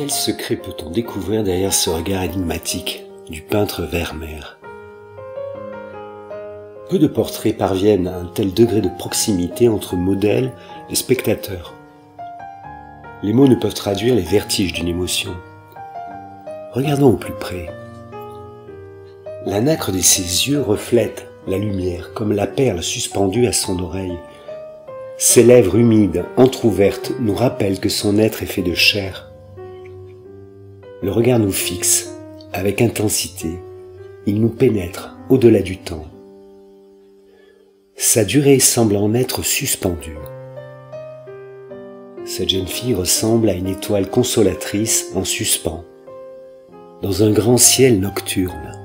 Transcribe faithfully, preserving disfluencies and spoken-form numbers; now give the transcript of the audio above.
Quel secret peut-on découvrir derrière ce regard énigmatique du peintre Vermeer? Peu de portraits parviennent à un tel degré de proximité entre modèle et spectateur. Les mots ne peuvent traduire les vertiges d'une émotion. Regardons au plus près. La nacre de ses yeux reflète la lumière comme la perle suspendue à son oreille. Ses lèvres humides, entr'ouvertes, nous rappellent que son être est fait de chair. Le regard nous fixe avec intensité. Il nous pénètre au-delà du temps. Sa durée semble en être suspendue. Cette jeune fille ressemble à une étoile consolatrice en suspens, dans un grand ciel nocturne.